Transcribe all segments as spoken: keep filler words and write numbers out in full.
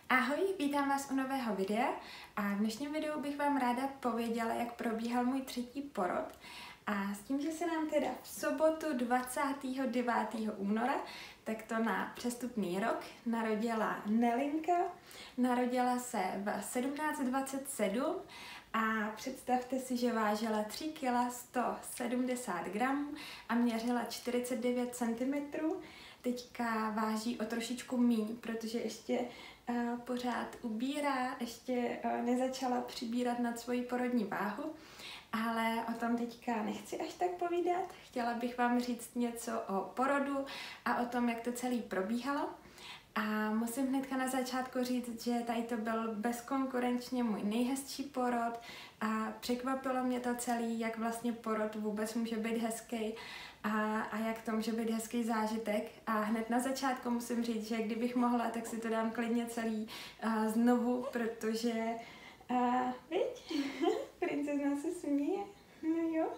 Ahoj, vítám vás u nového videa a v dnešním videu bych vám ráda pověděla, jak probíhal můj třetí porod. A s tím, že se nám teda v sobotu dvacátého devátého února, tak to na přestupný rok, narodila Nelinka. Narodila se v sedmnáct dvacet sedm a představte si, že vážila tři kila sto sedmdesát gramů a měřila čtyřicet devět centimetrů. Teďka váží o trošičku míň, protože ještě uh, pořád ubírá, ještě uh, nezačala přibírat nad svoji porodní váhu, ale o tom teďka nechci až tak povídat. Chtěla bych vám říct něco o porodu a o tom, jak to celé probíhalo. A musím hnedka na začátku říct, že tady to byl bezkonkurenčně můj nejhezčí porod a překvapilo mě to celý, jak vlastně porod vůbec může být hezký a, a jak to může být hezký zážitek. A hned na začátku musím říct, že kdybych mohla, tak si to dám klidně celý uh, znovu, protože, uh, viď, princezna se směje, no jo,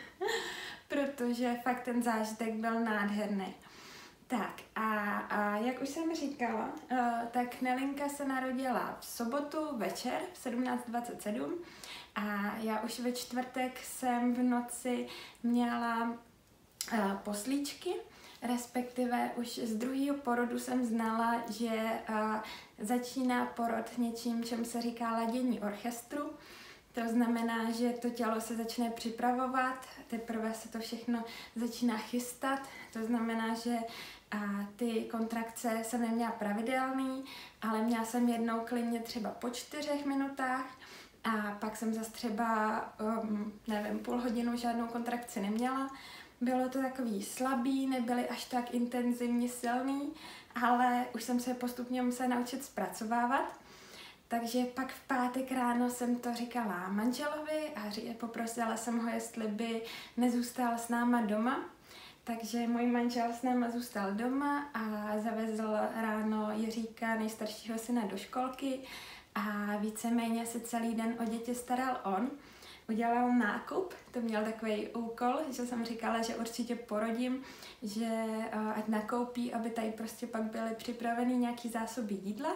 protože fakt ten zážitek byl nádherný. Tak a, a jak už jsem říkala, uh, tak Nelinka se narodila v sobotu večer v sedmnáct dvacet sedm a já už ve čtvrtek jsem v noci měla uh, poslíčky, respektive už z druhého porodu jsem znala, že uh, začíná porod něčím, čemu se říká ladění orchestru. To znamená, že to tělo se začne připravovat, teprve se to všechno začíná chystat. To znamená, že a ty kontrakce jsem neměla pravidelný, ale měla jsem jednou klidně třeba po čtyřech minutách a pak jsem zase třeba, um, nevím, půl hodinu žádnou kontrakci neměla. Bylo to takový slabý, nebyly až tak intenzivně silný, ale už jsem se postupně musela naučit zpracovávat. Takže pak v pátek ráno jsem to říkala manželovi a poprosila jsem ho, jestli by nezůstal s náma doma. Takže můj manžel s náma zůstal doma a zavezl ráno Jiříka, nejstaršího syna, do školky a víceméně se celý den o děti staral on. Udělal nákup, to měl takový úkol, že jsem říkala, že určitě porodím, že ať nakoupí, aby tady prostě pak byly připraveny nějaký zásoby jídla.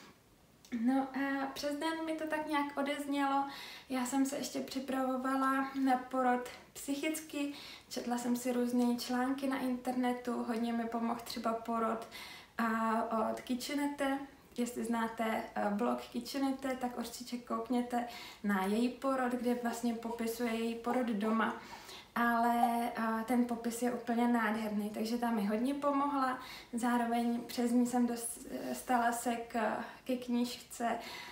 No a přes den mi to tak nějak odeznělo, já jsem se ještě připravovala na porod psychicky, četla jsem si různé články na internetu, hodně mi pomohl třeba porod a od Kitchenette. Jestli znáte blog Kitchenette, tak určitě koukněte na její porod, kde vlastně popisuje její porod doma. Ale ten popis je úplně nádherný, takže tam mi hodně pomohla. Zároveň přes ní jsem dostala se k, ke knížce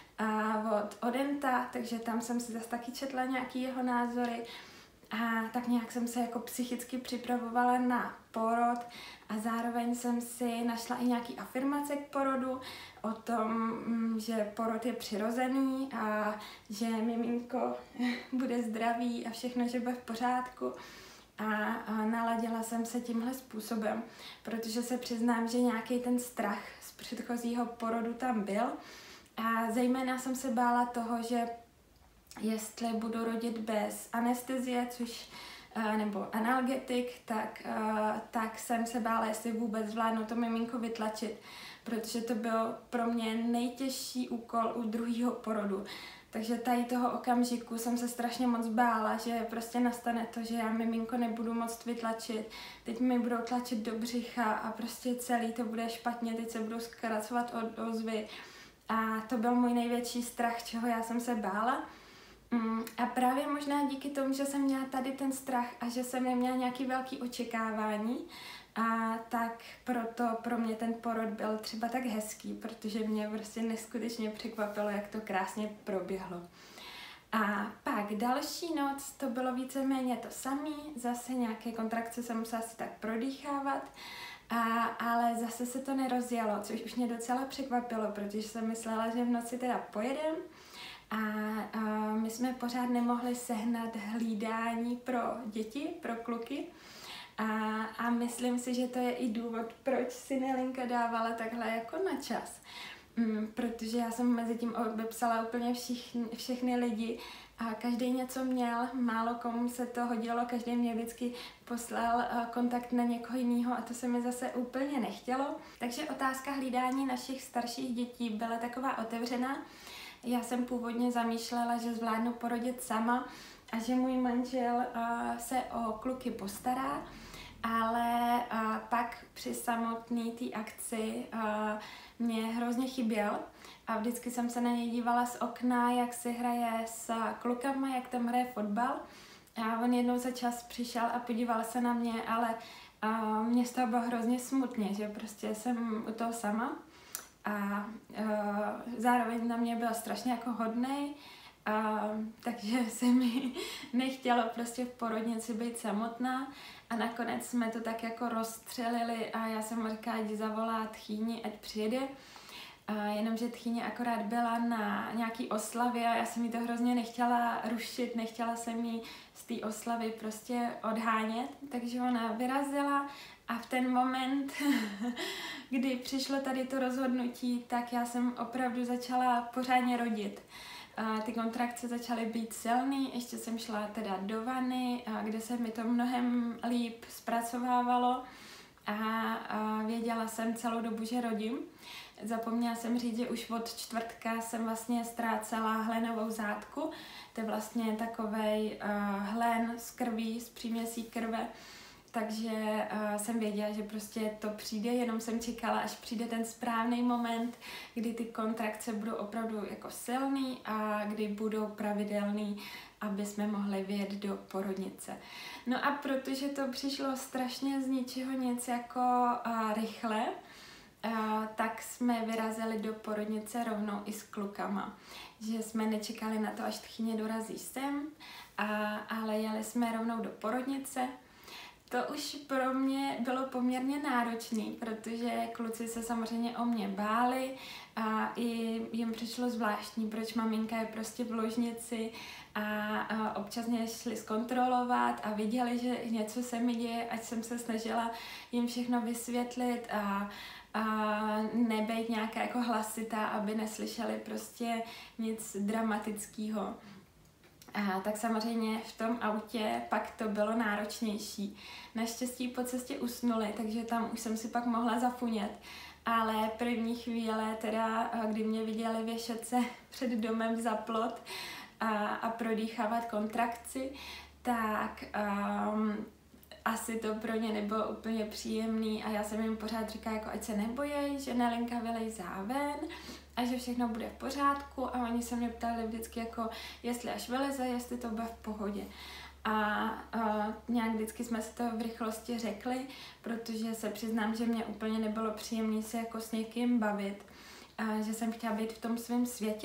od Odenta, takže tam jsem si zase taky četla nějaký jeho názory. A tak nějak jsem se jako psychicky připravovala na porod a zároveň jsem si našla i nějaký afirmace k porodu o tom, že porod je přirozený a že miminko bude zdravý a všechno, že bude v pořádku. A, a naladila jsem se tímhle způsobem, protože se přiznám, že nějaký ten strach z předchozího porodu tam byl a zejména jsem se bála toho, že jestli budu rodit bez anestezie, což, nebo analgetik, tak, tak jsem se bála, jestli vůbec zvládnu to miminko vytlačit, protože to byl pro mě nejtěžší úkol u druhého porodu. Takže tady toho okamžiku jsem se strašně moc bála, že prostě nastane to, že já miminko nebudu moct vytlačit, teď mi budou tlačit do břicha a prostě celý to bude špatně, teď se budou zkracovat od ozvy. A to byl můj největší strach, čeho já jsem se bála. A právě možná díky tomu, že jsem měla tady ten strach a že jsem neměla nějaký velký očekávání, a tak proto pro mě ten porod byl třeba tak hezký, protože mě prostě neskutečně překvapilo, jak to krásně proběhlo. A pak další noc to bylo víceméně to samé, zase nějaké kontrakce jsem musela si tak prodýchávat, a, ale zase se to nerozjelo, což už mě docela překvapilo, protože jsem myslela, že v noci teda pojedem. A, a my jsme pořád nemohli sehnat hlídání pro děti, pro kluky. A, a myslím si, že to je i důvod, proč si Nelinka dávala takhle jako na čas. mm, protože já jsem mezi tím obepsala úplně všichni, všechny lidi a každý něco měl, málo komu se to hodilo, každý mě vždycky poslal kontakt na někoho jiného a to se mi zase úplně nechtělo. Takže otázka hlídání našich starších dětí byla taková otevřená. Já jsem původně zamýšlela, že zvládnu porodit sama a že můj manžel uh, se o kluky postará, ale uh, pak při samotné té akci uh, mě hrozně chyběl a vždycky jsem se na něj dívala z okna, jak si hraje s klukama, jak tam hraje fotbal. A on jednou za čas přišel a podíval se na mě, ale uh, mě z toho bylo hrozně smutně, že prostě jsem u toho sama. A uh, zároveň na mě byl strašně jako hodnej, uh, takže se mi nechtělo prostě v porodnici být samotná a nakonec jsme to tak jako rozstřelili a já jsem mu říkala, ať zavolá tchýni, ať přijede. Uh, jenomže tchýně akorát byla na nějaký oslavě a já jsem jí to hrozně nechtěla rušit, nechtěla jsem jí z té oslavy prostě odhánět, takže ona vyrazila. A v ten moment, kdy přišlo tady to rozhodnutí, tak já jsem opravdu začala pořádně rodit. Ty kontrakce začaly být silný, ještě jsem šla teda do vany, kde se mi to mnohem líp zpracovávalo a věděla jsem celou dobu, že rodím. Zapomněla jsem říct, že už od čtvrtka jsem vlastně ztrácela hlenovou zátku. To je vlastně takovej hlen z krví, z příměsí krve. Takže uh, jsem věděla, že prostě to přijde, jenom jsem čekala, až přijde ten správný moment, kdy ty kontrakce budou opravdu jako silný a kdy budou pravidelný, aby jsme mohli vyjet do porodnice. No a protože to přišlo strašně z ničeho nic jako uh, rychle, uh, tak jsme vyrazili do porodnice rovnou i s klukama. Že jsme nečekali na to, až tchýně dorazí sem, a, ale jeli jsme rovnou do porodnice. To už pro mě bylo poměrně náročné, protože kluci se samozřejmě o mě báli a i jim přišlo zvláštní, proč maminka je prostě v ložnici a, a občas mě šli zkontrolovat a viděli, že něco se mi děje, ať jsem se snažila jim všechno vysvětlit a, a nebejt nějaká jako hlasitá, aby neslyšeli prostě nic dramatického. A tak samozřejmě v tom autě pak to bylo náročnější. Naštěstí po cestě usnuli, takže tam už jsem si pak mohla zafunět. Ale první chvíle, teda, kdy mě viděli věšet se před domem za plot a, a prodýchávat kontrakci, tak um, asi to pro ně nebylo úplně příjemný a já jsem jim pořád říkala, jako, ať se nebojí, že Nelinka vylejzá ven a že všechno bude v pořádku a oni se mě ptali vždycky, jako, jestli až vyleze, jestli to bude v pohodě. A, a nějak vždycky jsme si to v rychlosti řekli, protože se přiznám, že mě úplně nebylo příjemné se jako s někým bavit, a že jsem chtěla být v tom svém světě.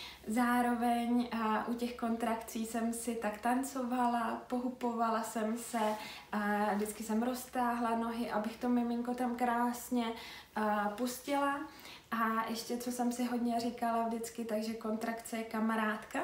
Zároveň a u těch kontrakcí jsem si tak tancovala, pohupovala jsem se, a vždycky jsem roztáhla nohy, abych to miminko tam krásně a, pustila. A ještě, co jsem si hodně říkala vždycky, takže kontrakce je kamarádka.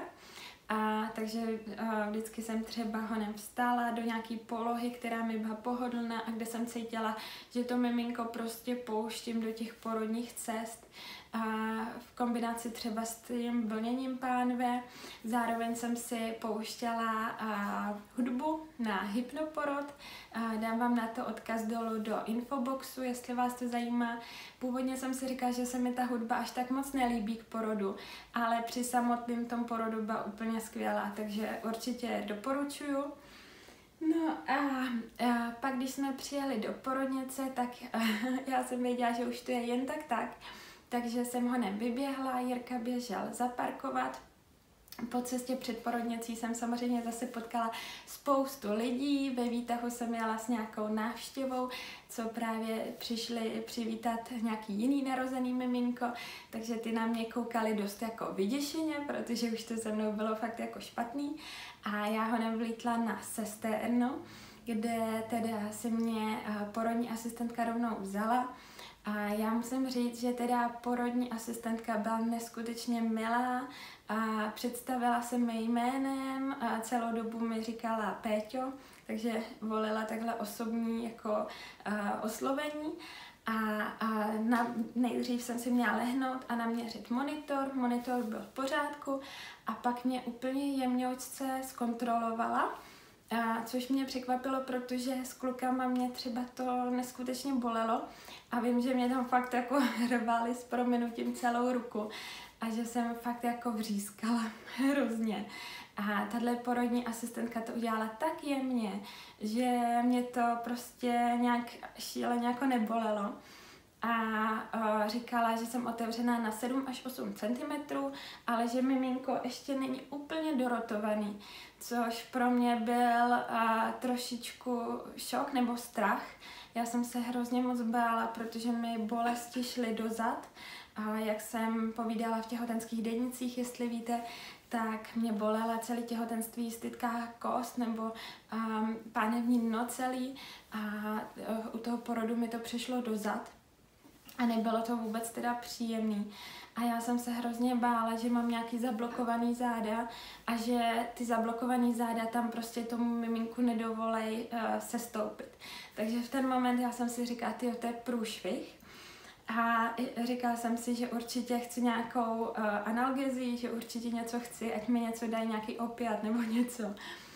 A takže a vždycky jsem třeba honem vstala do nějaký polohy, která mi byla pohodlná a kde jsem cítila, že to miminko prostě pouštím do těch porodních cest. A v kombinaci třeba s tím vlněním pánve. Zároveň jsem si pouštěla a, hudbu na hypnoporod. A dám vám na to odkaz dolů do infoboxu, jestli vás to zajímá. Původně jsem si říkala, že se mi ta hudba až tak moc nelíbí k porodu, ale při samotném tom porodu byla úplně skvělá, takže určitě doporučuju. No a, a pak, když jsme přijeli do porodnice, tak já jsem věděla, že už to je jen tak tak. Takže jsem honem vyběhla, Jirka běžel zaparkovat. Po cestě před porodnicí jsem samozřejmě zase potkala spoustu lidí, ve výtahu jsem jela s nějakou návštěvou, co právě přišli přivítat nějaký jiný narozený miminko, takže ty na mě koukali dost jako vyděšeně, protože už to se mnou bylo fakt jako špatný a já honem vlítla na sestérnu, kde teda si mě porodní asistentka rovnou vzala. A já musím říct, že teda porodní asistentka byla neskutečně milá a představila se mi jménem a celou dobu mi říkala Péťo, takže volila takhle osobní jako uh, oslovení. a, a na, nejdřív jsem si měla lehnout a naměřit monitor, monitor byl v pořádku a pak mě úplně jemňoučce zkontrolovala, a což mě překvapilo, protože s klukama mě třeba to neskutečně bolelo a vím, že mě tam fakt jako rvali s prominutím celou ruku a že jsem fakt jako vřískala hrozně. A tahle porodní asistentka to udělala tak jemně, že mě to prostě nějak šíleně jako nebolelo. A uh, říkala, že jsem otevřená na sedm až osm centimetrů, ale že miminko ještě není úplně dorotovaný, což pro mě byl uh, trošičku šok nebo strach. Já jsem se hrozně moc bála, protože mi bolesti šly dozad. A jak jsem povídala v těhotenských denících, jestli víte, tak mě bolela celé těhotenství stytká kost nebo um, pánevní dno celý a uh, u toho porodu mi to přišlo dozad. A nebylo to vůbec teda příjemný. A já jsem se hrozně bála, že mám nějaký zablokovaný záda a že ty zablokovaný záda tam prostě tomu miminku nedovolej uh, sestoupit. Takže v ten moment já jsem si říkala, tyjo, to je průšvih. A říkala jsem si, že určitě chci nějakou uh, analgezii, že určitě něco chci, ať mi něco dají, nějaký opiat nebo něco.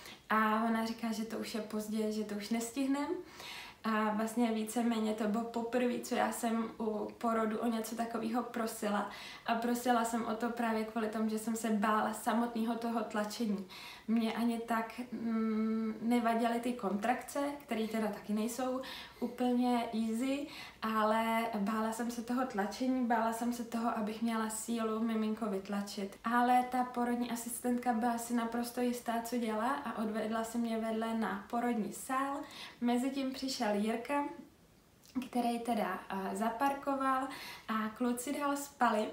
A ona říká, že to už je pozdě, že to už nestihnem. A vlastně víceméně to bylo poprvé, co já jsem u porodu o něco takového prosila. A prosila jsem o to právě kvůli tomu, že jsem se bála samotného toho tlačení. Mně ani tak mm, nevadily ty kontrakce, které teda taky nejsou úplně easy, ale bála jsem se toho tlačení, bála jsem se toho, abych měla sílu miminko vytlačit. Ale ta porodní asistentka byla si naprosto jistá, co dělá a odvedla se mě vedle na porodní sál. Mezitím přišel Jirka, který teda uh, zaparkoval a kluci dál spali.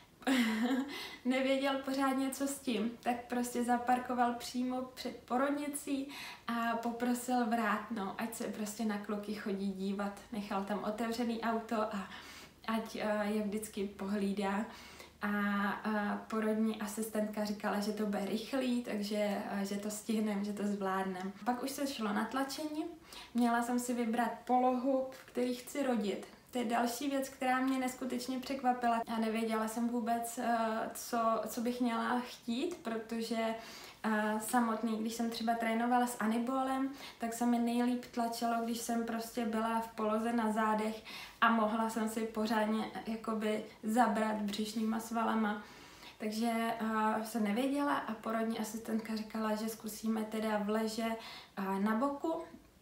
Nevěděl pořádně, co s tím, tak prostě zaparkoval přímo před porodnicí a poprosil vrátnou, ať se prostě na kluky chodí dívat. Nechal tam otevřený auto a ať uh, je vždycky pohlídá. A uh, porodní asistentka říkala, že to bude rychlý, takže uh, že to stihnem, že to zvládnem. Pak už se šlo na tlačení. Měla jsem si vybrat polohu, v který chci rodit. To je další věc, která mě neskutečně překvapila. Já nevěděla jsem vůbec, co, co bych měla chtít, protože samotný, když jsem třeba trénovala s anibolem, tak se mi nejlíp tlačilo, když jsem prostě byla v poloze na zádech a mohla jsem si pořádně jakoby zabrat břišníma svalama. Takže uh, jsem nevěděla a porodní asistentka říkala, že zkusíme teda v leže uh, na boku.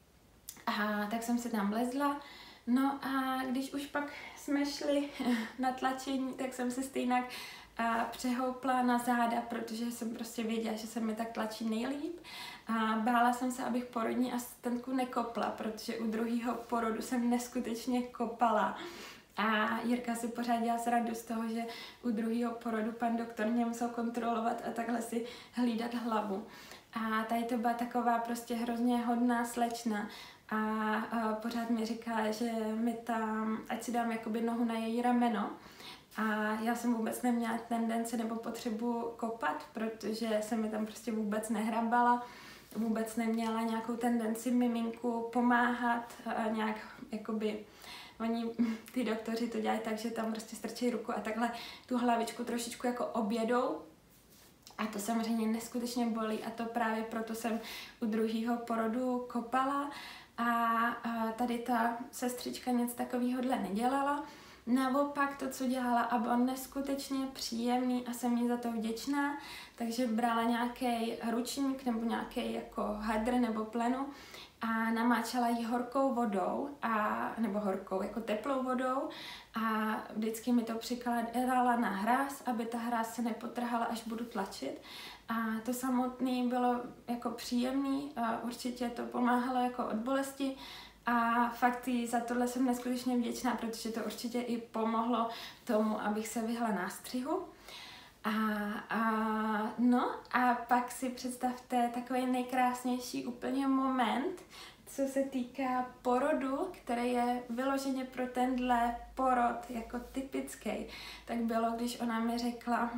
A tak jsem si tam vlezla. No a když už pak jsme šli na tlačení, tak jsem se stejně přehoupla na záda, protože jsem prostě věděla, že se mi tak tlačí nejlíp. A bála jsem se, abych porodní asistentku nekopla, protože u druhého porodu jsem neskutečně kopala. A Jirka si pořád dělal srandu z toho, že u druhého porodu pan doktor mě musel kontrolovat a takhle si hlídat hlavu. A tady to byla taková prostě hrozně hodná slečna. A, a pořád mi říká, že mi tam, ať si dám jakoby nohu na její rameno. A já jsem vůbec neměla tendenci nebo potřebu kopat, protože se mi tam prostě vůbec nehrabala. Vůbec neměla nějakou tendenci miminku pomáhat a nějak jakoby... Oni, ty doktoři to dělají tak, že tam prostě strčí ruku a takhle tu hlavičku trošičku jako objedou. A to samozřejmě neskutečně bolí a to právě proto jsem u druhého porodu kopala. A, a tady ta sestřička nic takovýhodle nedělala. Naopak to, co dělala, a bylo neskutečně příjemný a jsem jí za to vděčná, takže brala nějaký ručník nebo nějaký jako hadr nebo plenu a namáčela ji horkou vodou, a, nebo horkou, jako teplou vodou a vždycky mi to přikládala na hráz, aby ta hráz se nepotrhala, až budu tlačit. A to samotné bylo jako příjemný, a určitě to pomáhalo jako od bolesti. A fakt jí za tohle jsem neskutečně vděčná, protože to určitě i pomohlo tomu, abych se vyhla nástřihu. A, a, no a pak si představte takový nejkrásnější úplně moment, co se týká porodu, který je vyloženě pro tenhle porod jako typický. Tak bylo, když ona mi řekla,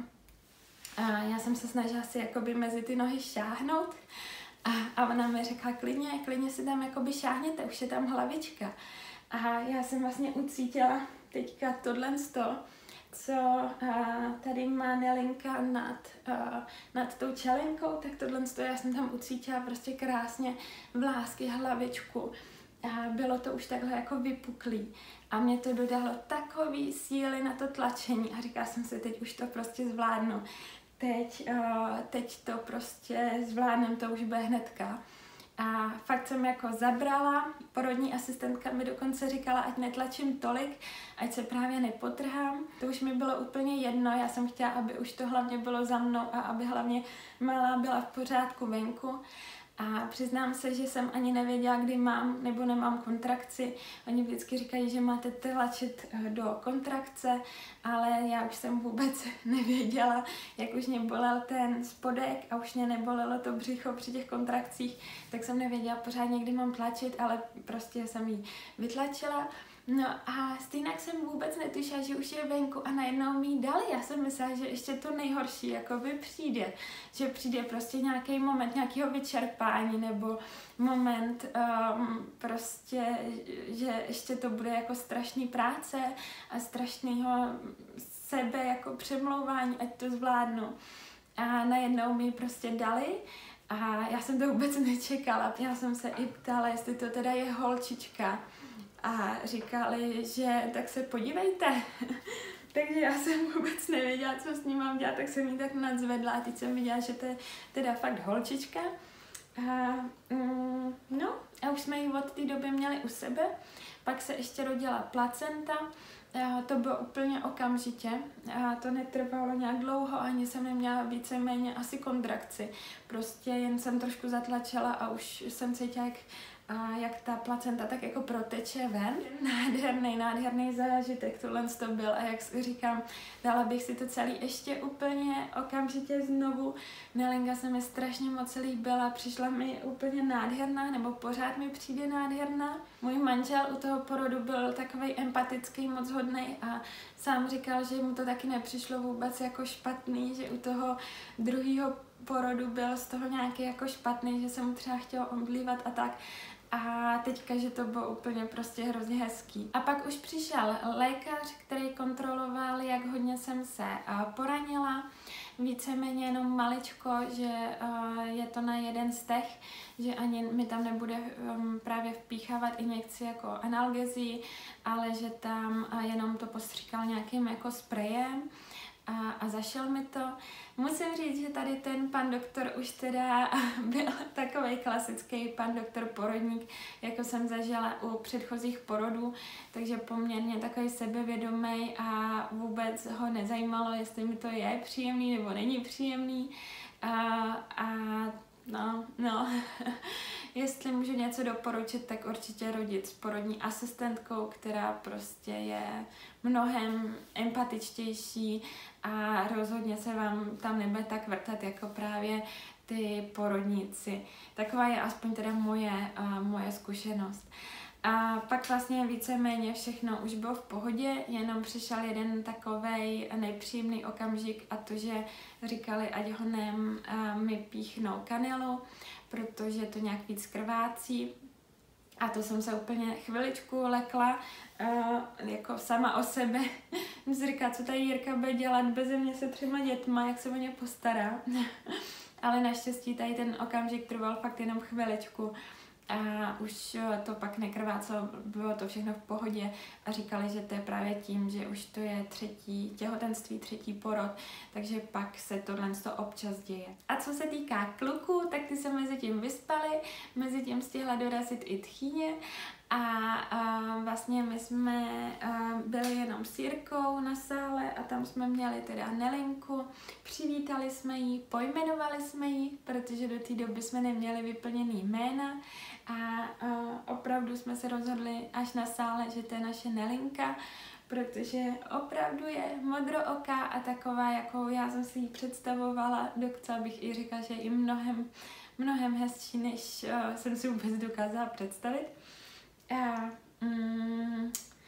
a já jsem se snažila si jakoby mezi ty nohy šáhnout, A, a ona mi řekla, klidně, klidně si tam jakoby šáhněte, už je tam hlavička. A já jsem vlastně ucítila teďka tohle co uh, tady má Nelinka nad, uh, nad tou čelenkou, tak tohle já jsem tam ucítila prostě krásně vlásky, hlavičku. A bylo to už takhle jako vypuklý. A mě to dodalo takový síly na to tlačení a říkala jsem si, teď už to prostě zvládnu. Teď, uh, teď to prostě zvládnem, to už bude hnedka. A fakt jsem jako zabrala, porodní asistentka mi dokonce říkala, ať netlačím tolik, ať se právě nepotrhám. To už mi bylo úplně jedno, já jsem chtěla, aby už to hlavně bylo za mnou a aby hlavně malá byla v pořádku venku. A přiznám se, že jsem ani nevěděla, kdy mám nebo nemám kontrakci. Oni vždycky říkají, že máte tlačit do kontrakce, ale já už jsem vůbec nevěděla, jak už mě bolel ten spodek a už mě nebolelo to břicho při těch kontrakcích, tak jsem nevěděla pořádně, kdy mám tlačit, ale prostě jsem ji vytlačila. No a stejně jsem vůbec netušila, že už je venku a najednou mi ji dali. Já jsem myslela, že ještě to nejhorší jakoby přijde. Že přijde prostě nějaký moment nějakého vyčerpání nebo moment um, prostě, že ještě to bude jako strašný práce a strašného sebe jako přemlouvání, ať to zvládnu. A najednou mi ji prostě dali. A já jsem to vůbec nečekala. Já jsem se i ptala, jestli to teda je holčička. A říkali, že tak se podívejte. Takže já jsem vůbec nevěděla, co s ním mám dělat, tak jsem ji tak nadzvedla a teď jsem viděla, že to je teda fakt holčička. A, mm, no a už jsme ji od té doby měli u sebe. Pak se ještě rodila placenta. A to bylo úplně okamžitě. A to netrvalo nějak dlouho, ani jsem neměla víceméně asi kontrakci. Prostě jen jsem trošku zatlačila a už jsem cítila, jak a jak ta placenta tak jako proteče ven. Nádherný, nádherný zážitek tohle to byl a jak říkám, dala bych si to celý ještě úplně okamžitě znovu. Nelinka se mi strašně moc líbila, přišla mi úplně nádherná, nebo pořád mi přijde nádherná. Můj manžel u toho porodu byl takovej empatický, moc hodnej a sám říkal, že mu to taky nepřišlo vůbec jako špatný, že u toho druhého porodu byl z toho nějaký jako špatný, že se mu třeba chtělo omdlívat a tak. A teďka, že to bylo úplně prostě hrozně hezký. A pak už přišel lékař, který kontroloval, jak hodně jsem se poranila. Víceméně jenom maličko, že je to na jeden stech, že ani mi tam nebude právě vpíchávat injekci jako analgezii, ale že tam jenom to postříkal nějakým jako sprejem. A, a zašel mi to. Musím říct, že tady ten pan doktor už teda byl takovej klasický pan doktor porodník, jako jsem zažila u předchozích porodů, takže poměrně takový sebevědomý a vůbec ho nezajímalo, jestli mi to je příjemný nebo není příjemný. A, a no, no. Jestli můžu něco doporučit, tak určitě rodit s porodní asistentkou, která prostě je mnohem empatičtější a rozhodně se vám tam nebude tak vrtat jako právě ty porodníci. Taková je aspoň teda moje, uh, moje zkušenost. A pak vlastně víceméně všechno už bylo v pohodě, jenom přišel jeden takovej nepříjemný okamžik a to, že říkali, ať honem uh, mi píchnou kanilu, protože to nějak víc krvácí. A to jsem se úplně chviličku lekla, uh, jako sama o sebe. Jsem si říkala, co tady Jirka bude dělat beze mě se třema dětma, jak se o ně postará. Ale naštěstí tady ten okamžik trval fakt jenom chviličku. A už to pak nekrvácelo, bylo to všechno v pohodě a říkali, že to je právě tím, že už to je třetí těhotenství, třetí porod, takže pak se tohle občas děje. A co se týká kluků, tak ty se mezi tím vyspali, mezi tím stihla dorazit i tchýně a, a vlastně my jsme a, byli jenom s Jirkou na sále a tam jsme měli teda Nelinku, přivítali jsme ji, pojmenovali jsme ji, protože do té doby jsme neměli vyplněný jména a, a opravdu jsme se rozhodli až na sále, že to je naše Nelinka, protože opravdu je modrooká a taková, jakou já jsem si ji představovala, docela bych i říkala, že je i mnohem, mnohem hezčí, než uh, jsem si vůbec dokázala představit. A, mm,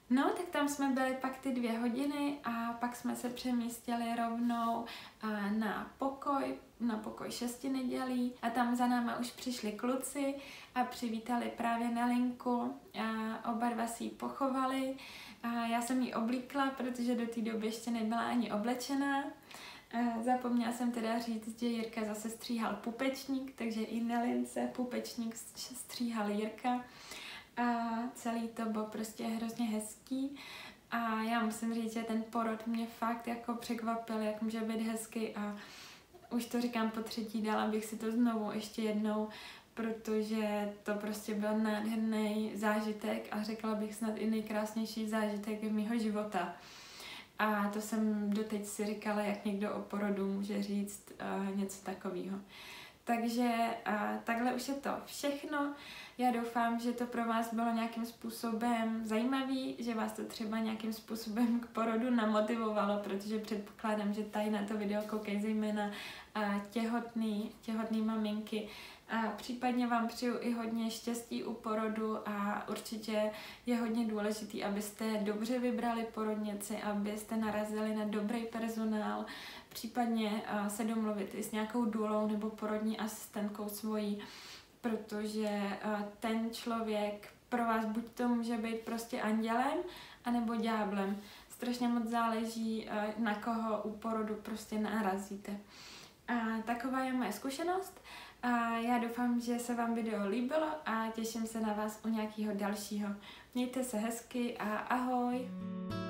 No, tak tam jsme byli pak ty dvě hodiny a pak jsme se přemístili rovnou na pokoj, na pokoj šesti nedělí a tam za náma už přišli kluci a přivítali právě Nelinku a oba dva si ji pochovali. A já jsem ji oblíkla, protože do té doby ještě nebyla ani oblečená. A zapomněla jsem teda říct, že Jirka zase stříhal pupečník, takže i Nelince pupečník stříhal Jirka. A celý to bylo prostě hrozně hezký a já musím říct, že ten porod mě fakt jako překvapil, jak může být hezký a už to říkám po třetí, dala bych si to znovu ještě jednou, protože to prostě byl nádherný zážitek a řekla bych snad i nejkrásnější zážitek mýho života. A to jsem doteď si říkala, jak někdo o porodu může říct uh, něco takového. Takže uh, takhle už je to všechno. Já doufám, že to pro vás bylo nějakým způsobem zajímavý, že vás to třeba nějakým způsobem k porodu namotivovalo, protože předpokládám, že tady na to video koukají zejména uh, těhotný, těhotný maminky. A případně vám přeju i hodně štěstí u porodu a určitě je hodně důležitý, abyste dobře vybrali porodnici, abyste narazili na dobrý personál, případně uh, se domluvit i s nějakou důlou nebo porodní asistentkou svojí, protože uh, ten člověk pro vás buď to může být prostě andělem, anebo ďáblem. Strašně moc záleží, uh, na koho u porodu prostě narazíte. A taková je moje zkušenost. A já doufám, že se vám video líbilo a těším se na vás u nějakého dalšího. Mějte se hezky a ahoj!